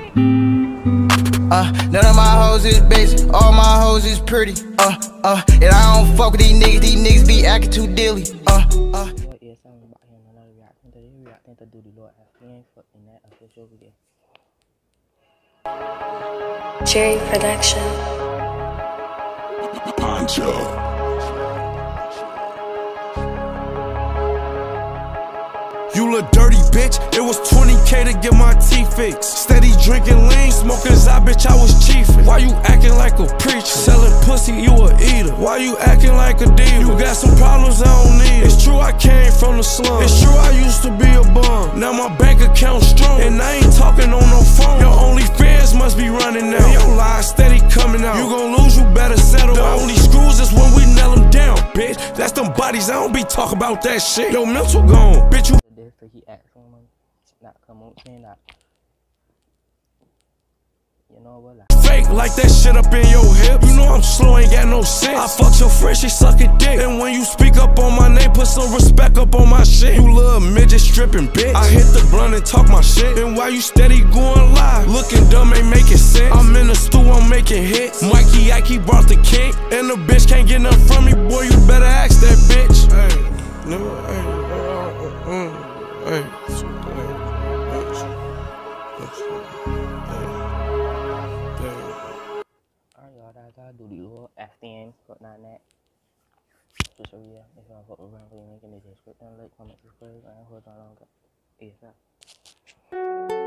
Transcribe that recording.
None of my hoes is basic, all my hoes is pretty. And I don't fuck with these niggas be acting too dilly. Yes, I'm back here in another reaction. Today reacting to Doodie FTN in that official video. Jerry Production. Poncho. You look dirty, bitch. It was 20K to get my teeth fixed. Steady drinking lean, smoking Zai, bitch, I was chiefin'. Why you acting like a preacher? Selling pussy, you a eater. Why you acting like a diva? You got some problems, I don't need it. It's true, I came from the slum. It's true, I used to be a bum. Now my bank account strong, and I ain't talking on no phone. Your only fans must be running now. Your lies steady coming out. You gon' lose, you better settle. The only screws is when we nail them down, bitch. That's them bodies, I don't be talking about that shit. Yo, mental gone, bitch, you. So he asked someone not come on saying that. You know what? Fake like that shit up in your hip. You know I'm slow, ain't got no sense. I fucked your friend, she suckin' dick. And when you speak up on my name, put some respect up on my shit. You little midget stripping bitch. I hit the blunt and talk my shit. And why you steady going live? Looking dumb, ain't making sense. I'm in the stew, I'm making hits. Mikey Ike brought the king, and the bitch can't get nothing from me. Boy, you better ask that bitch. Hey, no, hey. Hey, alright, y'all, that's Doodie FTN. Got that. So yeah, if y'all fuck around, please make a description, like, comment, subscribe, and hold on longer. ASAP.